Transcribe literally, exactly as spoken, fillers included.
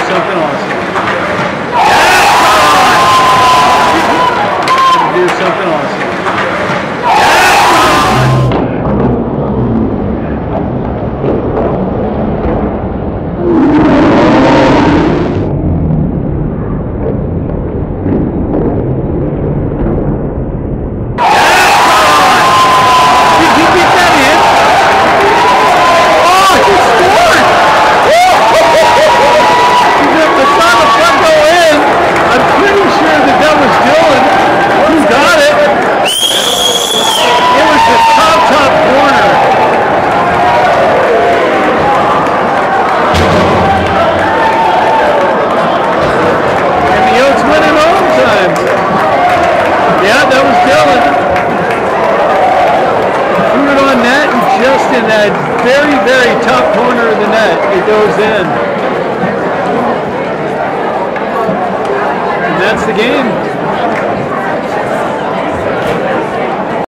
something awesome. Do something awesome. In that very, very top corner of the net, it goes in. And that's the game.